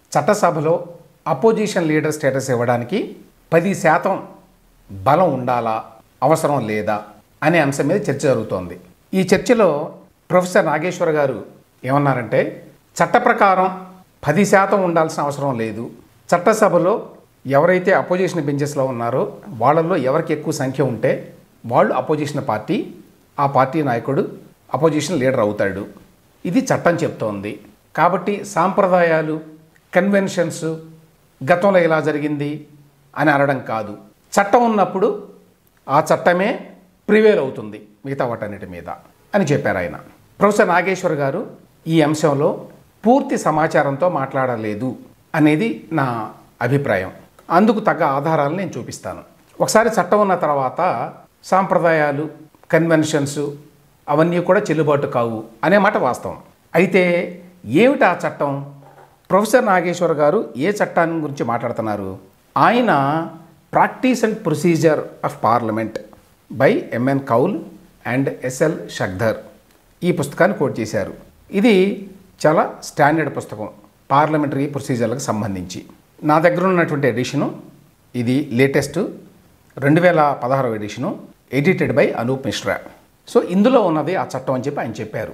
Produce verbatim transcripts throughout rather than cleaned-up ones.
చట్టసభలో opposition leader status ఇవ్వడానికి పది శాతం బలం ఉండాలా, అవసరం లేదా అనే అంశం మీద చర్చ జరుగుతోంది. ఈ చర్చలో ప్రొఫెసర్ నాగేశ్వర్ గారు ఏమన్నారంటే, చట్ట ప్రకారం పది శాతం ఉండాల్సిన అవసరం లేదు. చట్టసభలో ఎవరైతే అపోజిషన్ బెంచెస్లో ఉన్నారో వాళ్ళల్లో ఎవరికి ఎక్కువ సంఖ్య ఉంటే వాళ్ళు అపోజిషన్ పార్టీ, ఆ పార్టీ నాయకుడు అపోజిషన్ లీడర్ అవుతాడు. ఇది చట్టం చెప్తోంది. కాబట్టి సాంప్రదాయాలు, కన్వెన్షన్స్, గతంలో ఇలా జరిగింది అని అనడం కాదు. చట్టం ఉన్నప్పుడు ఆ చట్టమే ప్రివేల్ అవుతుంది మిగతా వాటన్నిటి మీద అని చెప్పారు ఆయన. ప్రొఫెసర్ నాగేశ్వర్ గారు ఈ అంశంలో పూర్తి సమాచారంతో మాట్లాడలేదు అనేది నా అభిప్రాయం. అందుకు తగ్గ ఆధారాలు నేను చూపిస్తాను. ఒకసారి చట్టం ఉన్న తర్వాత సాంప్రదాయాలు, కన్వెన్షన్స్ అవన్నీ కూడా చెల్లుబాటు కావు అనే మాట వాస్తవం. అయితే ఏమిటి ఆ చట్టం? ప్రొఫెసర్ నాగేశ్వర్ గారు ఏ చట్టాన్ని గురించి మాట్లాడుతున్నారు? ఆయన practice and procedure of parliament by M N Kaul and S L Shakdher ఈ పుస్తకాన్ని కోట్ చేశారు. ఇది చాలా స్టాండర్డ్ పుస్తకం పార్లమెంటరీ ప్రొసీజర్లకు సంబంధించి. నా దగ్గర ఉన్నటువంటి ఎడిషను ఇది లేటెస్ట్ రెండు వేల పదహారు edition, edited by Anoop Mishra. So ఇందులో ఉన్నది ఆ చట్టం అని చెప్పి ఆయన చెప్పారు.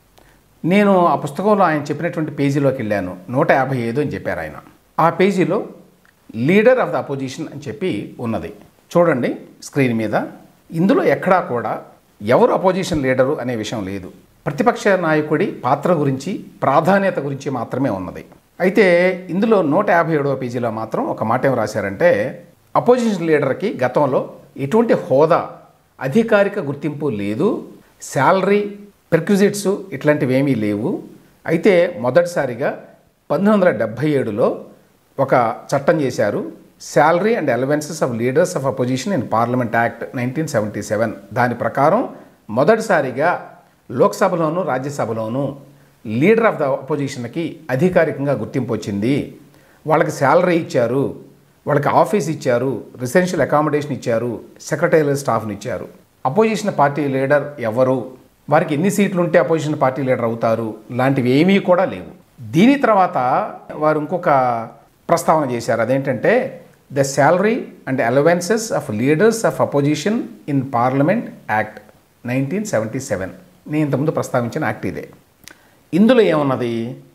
నేను ఆ పుస్తకంలో ఆయన చెప్పినటువంటి పేజీలోకి వెళ్ళాను. నూట యాభై ఐదు అని చెప్పారు ఆయన. ఆ పేజీలో లీడర్ ఆఫ్ ద అపోజిషన్ అని చెప్పి ఉన్నది. చూడండి స్క్రీన్ మీద. ఇందులో ఎక్కడా కూడా ఎవరు అపోజిషన్ లీడరు అనే విషయం లేదు. ప్రతిపక్ష నాయకుడి పాత్ర గురించి, ప్రాధాన్యత గురించి మాత్రమే ఉన్నది. అయితే ఇందులో నూట యాభై ఏడవ పేజీలో మాత్రం ఒక మాట ఏం రాశారంటే, అపోజిషన్ లీడర్కి గతంలో ఎటువంటి హోదా, అధికారిక గుర్తింపు లేదు, శాలరీ, పెర్క్విజిట్స్ ఇట్లాంటివి ఏమీ లేవు. అయితే మొదటిసారిగా పంతొమ్మిది వందల డెబ్భై ఏడులో ఒక చట్టం చేశారు, salary and allowances of leaders of opposition in parliament act nineteen seventy seven. దాని ప్రకారం మొదటిసారిగా లోక్సభలోను రాజ్యసభలోను లీడర్ ఆఫ్ ద అపోజిషన్కి అధికారికంగా గుర్తింపు వచ్చింది. వాళ్ళకి శాలరీ ఇచ్చారు, వాళ్ళకి ఆఫీస్ ఇచ్చారు, రెసిడెన్షియల్ అకామిడేషన్ ఇచ్చారు, సెక్రటేరియల్ స్టాఫ్ని ఇచ్చారు. అపోజిషన్ పార్టీ లీడర్ ఎవరు, వారికి ఎన్ని సీట్లు ఉంటే అపోజిషన్ పార్టీ లీడర్ అవుతారు, లాంటివి ఏమీ కూడా లేవు. దీని తర్వాత వారు ఇంకొక ప్రస్తావన చేశారు. అదేంటంటే the salary and allowances of leaders of opposition in parliament act nineteen seventy seven. నేను ఇంతకుముందు ప్రస్తావించిన యాక్ట్ ఇదే. ఇందులో ఏమున్నది?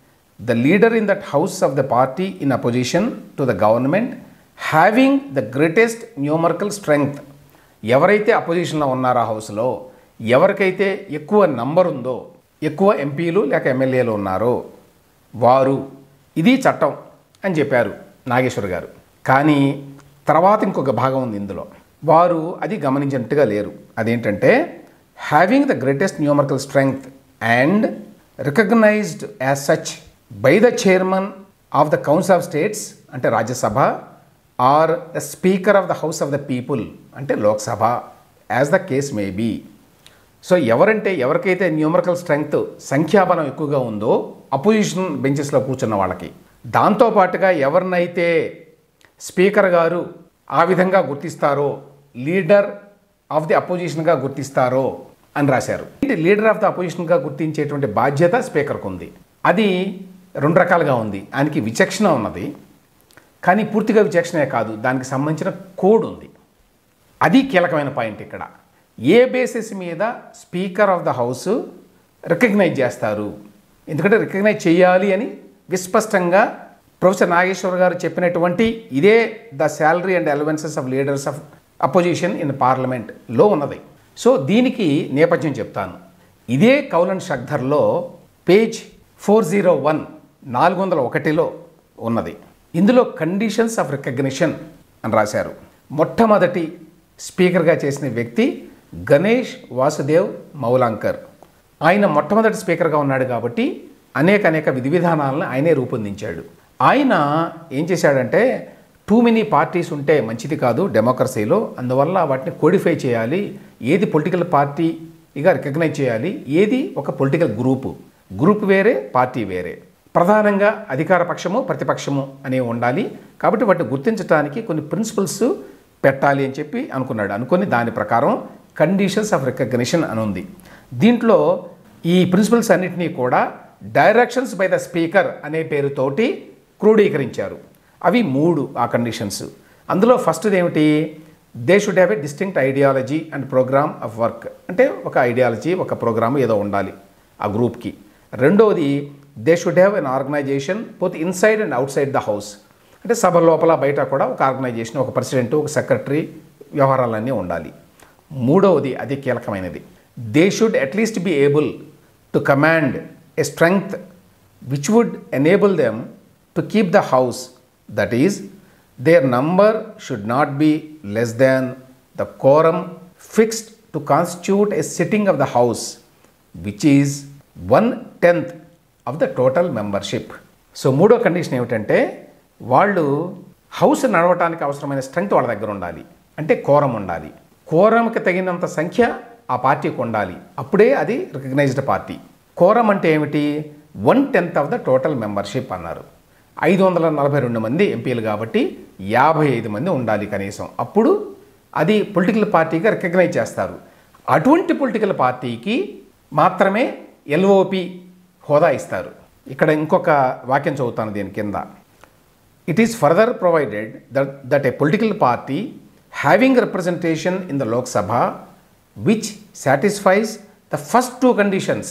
The leader in that house of the party in opposition to the government having the greatest numerical strength. ఎవరైతే అపోజిషన్లో ఉన్నారో ఆ హౌస్లో, ఎవరికైతే ఎక్కువ నంబర్ ఉందో, ఎక్కువ ఎంపీలు లేక ఎమ్మెల్యేలు ఉన్నారో వారు, ఇది చట్టం అని చెప్పారు నాగేశ్వర్ గారు. కానీ తర్వాత ఇంకొక భాగం ఉంది ఇందులో, వారు అది గమనించినట్టుగా లేరు. అదేంటంటే having the greatest numerical strength and recognised as such by the chairman of the council of states అంటే Rajya Sabha, are the speaker of the house of the people అంటే Lok Sabha, as the case may be. So ఎవరంటే ఎవరికైతే numerical strength, సంఖ్యాబలం ఎక్కువగా ఉందో opposition బెంచెస్లో కూర్చున్న వాళ్ళకి, దాంతోపాటుగా ఎవరినైతే స్పీకర్ గారు ఆ విధంగా గుర్తిస్తారో, లీడర్ ఆఫ్ ది అపోజిషన్గా గుర్తిస్తారో అని రాశారు. లీడర్ ఆఫ్ ద అపోజిషన్గా గుర్తించేటువంటి బాధ్యత స్పీకర్కు ఉంది. అది రెండు రకాలుగా ఉంది. ఆయనకి విచక్షణ ఉన్నది, కానీ పూర్తిగా విచక్షణే కాదు, దానికి సంబంధించిన కోడ్ ఉంది. అది కీలకమైన పాయింట్ ఇక్కడ. ఏ బేసిస్ మీద speaker of the house recognise చేస్తారు? ఎందుకంటే రికగ్నైజ్ చేయాలి అని విస్పష్టంగా ప్రొఫెసర్ నాగేశ్వర్ గారు చెప్పినటువంటి ఇదే the salary and allowances of leaders of opposition in పార్లమెంట్లో ఉన్నది. సో దీనికి నేపథ్యం చెప్తాను. ఇదే కౌల్ అండ్ షగ్ధర్లో పేజ్ ఫోర్ జీరో వన్ నాలుగు వందల ఒకటిలో ఉన్నది. ఇందులో కండిషన్స్ ఆఫ్ రికగ్నిషన్ అని రాశారు. మొట్టమొదటి స్పీకర్గా చేసిన వ్యక్తి గణేష్ వాసుదేవ్ మౌలాంకర్. ఆయన మొట్టమొదటి స్పీకర్గా ఉన్నాడు కాబట్టి అనేక అనేక విధి విధానాలను ఆయనే రూపొందించాడు. ఆయన ఏం చేశాడంటే, టూ మెనీ పార్టీస్ ఉంటే మంచిది కాదు డెమోక్రసీలో, అందువల్ల వాటిని కోడిఫై చేయాలి, ఏది పొలిటికల్ పార్టీగా రికగ్నైజ్ చేయాలి, ఏది ఒక పొలిటికల్ గ్రూపు, గ్రూప్ వేరే పార్టీ వేరే, ప్రధానంగా అధికార పక్షము ప్రతిపక్షము అనేవి ఉండాలి. కాబట్టి వాటిని గుర్తించడానికి కొన్ని ప్రిన్సిపల్స్ పెట్టాలి అని చెప్పి అనుకున్నాడు. అనుకుని దాని ప్రకారం కండిషన్స్ ఆఫ్ రికగ్నిషన్ అని ఉంది. దీంట్లో ఈ ప్రిన్సిపల్స్ అన్నింటినీ కూడా డైరెక్షన్స్ బై ద స్పీకర్ అనే పేరుతోటి క్రోడీకరించారు. అవి మూడు ఆ కండిషన్స్. అందులో ఫస్ట్ది ఏమిటి? They should have a distinct ideology and programme of work. అంటే ఒక ఐడియాలజీ, ఒక ప్రోగ్రామ్ ఏదో ఉండాలి ఆ గ్రూప్కి. రెండవది they should have an organisation both inside and outside the house. అంటే సభ లోపల బయట కూడా ఒక ఆర్గనైజేషన్, ఒక ప్రెసిడెంట్, ఒక సెక్రటరీ, వ్యవహారాలన్నీ ఉండాలి. మూడవది అతి కీలకమైనది, they should at least be able to command a strength which would enable them to keep the house, that is their number should not be less than the quorum fixed to constitute a sitting of the house which is one tenth of the total membership. So మూడో condition ఏమిటంటే వాళ్ళు house నడవటానికి అవసరమైన strength వాళ్ళ దగ్గర ఉండాలి. అంటే quorum ఉండాలి. కోరంకి తగినంత సంఖ్య ఆ పార్టీకి ఉండాలి. అప్పుడే అది రికగ్నైజ్డ్ పార్టీ. కోరం అంటే ఏమిటి? One tenth of the total membership అన్నారు. ఐదు వందల నలభై రెండు మంది ఎంపీలు కాబట్టి యాభై ఐదు మంది ఉండాలి కనీసం. అప్పుడు అది పొలిటికల్ పార్టీగా రికగ్నైజ్ చేస్తారు. అటువంటి పొలిటికల్ పార్టీకి మాత్రమే ఎల్ఓపి హోదా ఇస్తారు. ఇక్కడ ఇంకొక వాక్యం చదువుతాను దీని కింద. It is further provided that that a political party having representation in the Lok Sabha which satisfies the first two conditions.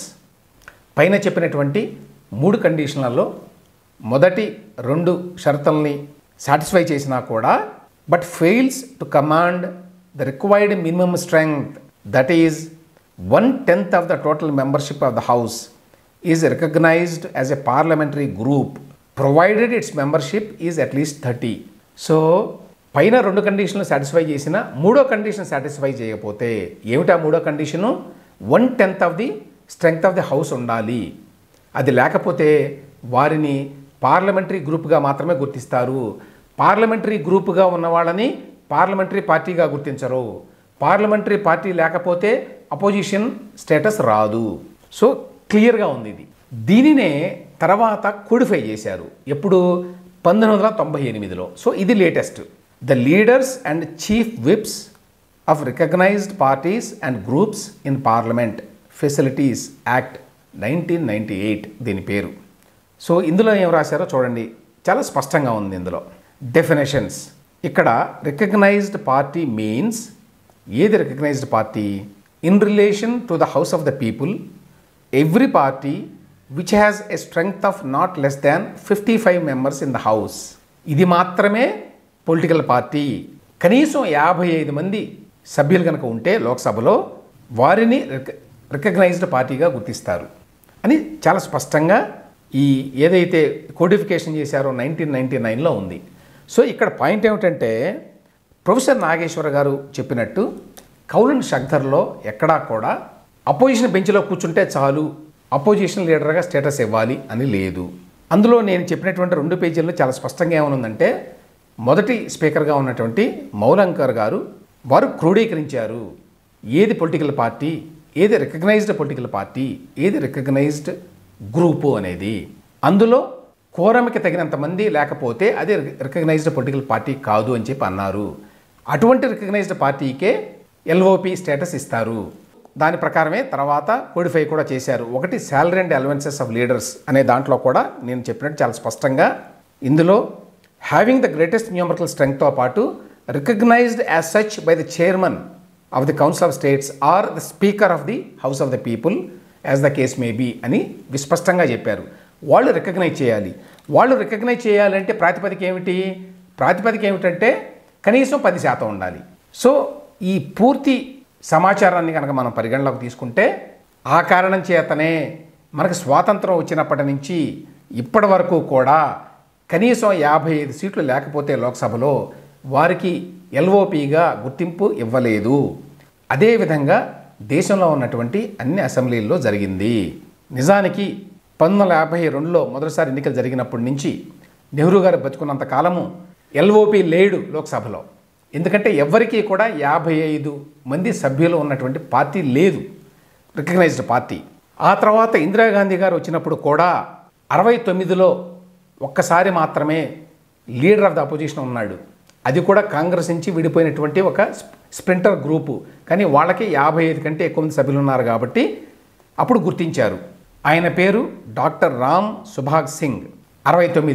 పైన చెప్పినటువంటి మూడు కండిషన్లలో మొదటి రెండు షరతుల్ని సాటిస్ఫై చేసినా కూడా but fails to command the required minimum strength, that is one tenth of the total membership of the house is recognised as a parliamentary group provided its membership is at least thirty. So పైన రెండు కండిషన్లు satisfy చేసిన మూడో condition satisfy చేయకపోతే ఏమిటా మూడో condition? One tenth of the strength of the house ఉండాలి. అది లేకపోతే వారిని పార్లమెంటరీ గ్రూప్గా మాత్రమే గుర్తిస్తారు. పార్లమెంటరీ గ్రూప్గా ఉన్న వాళ్ళని పార్లమెంటరీ పార్టీగా గుర్తించరు. పార్లమెంటరీ పార్టీ లేకపోతే అపోజిషన్ స్టేటస్ రాదు. సో క్లియర్గా ఉంది ఇది. దీనినే తర్వాత కోడిఫై చేశారు. ఎప్పుడు? పంతొమ్మిది వందల తొంభై ఎనిమిదిలో. సో ఇది latest. The leaders and chief whips of recognised parties and groups in parliament facilities act nineteen ninety eight దీని పేరు. సో ఇందులో ఏం రాశారో చూడండి, చాలా స్పష్టంగా ఉంది ఇందులో. డెఫినేషన్స్. ఇక్కడ రికగ్నైజ్డ్ పార్టీ మీన్స్, ఏది recognised party? In relation to the house of the people every party which has a strength of not less than fifty five members in the house. ఇది మాత్రమే పొలిటికల్ పార్టీ. కనీసం యాభై ఐదు మంది సభ్యులు కనుక ఉంటే లోక్సభలో వారిని రికగ్నైజ్డ్ పార్టీగా గుర్తిస్తారు అని చాలా స్పష్టంగా ఈ ఏదైతే కోడిఫికేషన్ చేశారో నైన్టీన్ నైంటీ నైన్లో ఉంది. సో ఇక్కడ పాయింట్ ఏమిటంటే ప్రొఫెసర్ నాగేశ్వర గారు చెప్పినట్టు కౌలన్ షగ్దర్లో ఎక్కడా కూడా అపోజిషన్ బెంచ్లో కూర్చుంటే చాలు, అపోజిషన్ లీడర్గా స్టేటస్ ఇవ్వాలి అని లేదు. అందులో నేను చెప్పినటువంటి రెండు పేజీల్లో చాలా స్పష్టంగా ఏమనుందంటే మొదటి స్పీకర్గా ఉన్నటువంటి మౌలంకర్ గారు వారు క్రోడీకరించారు ఏది పొలిటికల్ పార్టీ, ఏది రికగ్నైజ్డ్ పొలిటికల్ పార్టీ, ఏది రికగ్నైజ్డ్ గ్రూపు అనేది. అందులో కోరమికి తగినంత మంది లేకపోతే అది రికగ్నైజ్డ్ పొలిటికల్ పార్టీ కాదు అని చెప్పి అన్నారు. అటువంటి రికగ్నైజ్డ్ పార్టీకే ఎల్ఓపి స్టేటస్ ఇస్తారు. దాని ప్రకారమే తర్వాత కోడిఫై కూడా చేశారు. ఒకటి salary and allowances of leaders అనే దాంట్లో కూడా నేను చెప్పినట్టు చాలా స్పష్టంగా ఇందులో హ్యావింగ్ ద గ్రేటెస్ట్ న్యూమరికల్ స్ట్రెంగ్త్తో పాటు recognised as such by the chairman of the council of states or the speaker of the house of the people as the case may be అని విస్పష్టంగా చెప్పారు. వాళ్ళు రికగ్నైజ్ చేయాలి. వాళ్ళు రికగ్నైజ్ చేయాలంటే ప్రాతిపదిక ఏమిటి? ప్రాతిపదిక ఏమిటంటే కనీసం పది శాతం ఉండాలి. సో ఈ పూర్తి సమాచారాన్ని కనుక మనం పరిగణలోకి తీసుకుంటే ఆ కారణం చేతనే మనకు స్వాతంత్రం వచ్చినప్పటి నుంచి ఇప్పటి వరకు కూడా కనీసం యాభై ఐదు సీట్లు లేకపోతే లోక్సభలో వారికి ఎల్ఓపిగా గుర్తింపు ఇవ్వలేదు. అదేవిధంగా దేశంలో ఉన్నటువంటి అన్ని అసెంబ్లీల్లో జరిగింది. నిజానికి పంతొమ్మిది వందల యాభై రెండులో మొదటిసారి ఎన్నికలు జరిగినప్పటి నుంచి నెహ్రూ గారు బతుకున్నంత కాలము ఎల్ఓపి లేడు లోక్సభలో. ఎందుకంటే ఎవరికీ కూడా యాభై ఐదు మంది సభ్యులు ఉన్నటువంటి పార్టీ లేదు, రికగ్నైజ్డ్ పార్టీ. ఆ తర్వాత ఇందిరాగాంధీ గారు వచ్చినప్పుడు కూడా అరవై తొమ్మిదిలో ఒక్కసారి మాత్రమే లీడర్ ఆఫ్ ద అపోజిషన్ ఉన్నాడు. అది కూడా కాంగ్రెస్ నుంచి విడిపోయినటువంటి ఒక స్ప్రింటర్ గ్రూపు. కానీ వాళ్ళకి యాభై ఐదు కంటే ఎక్కువ మంది సభ్యులు ఉన్నారు కాబట్టి అప్పుడు గుర్తించారు. ఆయన పేరు డాక్టర్ రామ్ సుభాగ్ సింగ్. అరవై తొమ్మిదిలో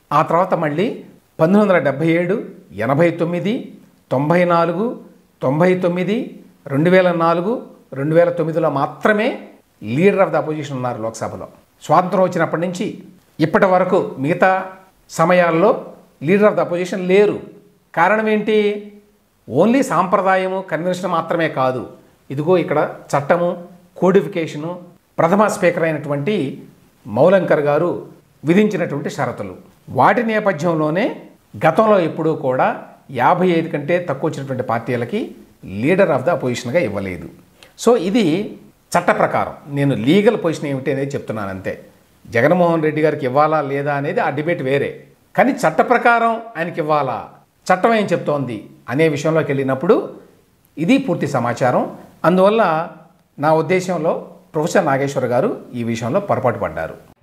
ఆ తర్వాత మళ్ళీ పంతొమ్మిది వందల డెబ్భై ఏడు ఎనభై తొమ్మిది తొంభై నాలుగు తొంభై తొమ్మిది రెండు వేల నాలుగు రెండు వేల తొమ్మిదిలో మాత్రమే లీడర్ ఆఫ్ ద అపోజిషన్ ఉన్నారు లోక్సభలో. స్వాతంత్రం వచ్చినప్పటి నుంచి ఇప్పటి వరకు మిగతా సమయాల్లో లీడర్ ఆఫ్ ద అపోజిషన్ లేరు. కారణం ఏంటి? ఓన్లీ సాంప్రదాయము కన్వెన్షన్ మాత్రమే కాదు, ఇదిగో ఇక్కడ చట్టము కోడిఫికేషను ప్రథమ స్పీకర్ అయినటువంటి మౌలంకర్ గారు విధించినటువంటి షరతులు. వాటి నేపథ్యంలోనే గతంలో ఎప్పుడూ కూడా యాభై ఐదు కంటే తక్కువ వచ్చినటువంటి పార్టీలకి లీడర్ ఆఫ్ ద అపోజిషన్గా ఇవ్వలేదు. సో ఇది చట్ట ప్రకారం, నేను లీగల్ పొజిషన్ ఏమిటి అనేది చెప్తున్నాను అంతే. జగన్మోహన్ రెడ్డి గారికి ఇవ్వాలా లేదా అనేది ఆ డిబేట్ వేరే. కానీ చట్ట ప్రకారం ఆయనకి ఇవ్వాలా, చట్టం ఏం చెప్తోంది అనే విషయంలోకి వెళ్ళినప్పుడు ఇది పూర్తి సమాచారం. అందువల్ల నా ఉద్దేశంలో ప్రొఫెసర్ నాగేశ్వర్ గారు ఈ విషయంలో పొరపాటు పడ్డారు.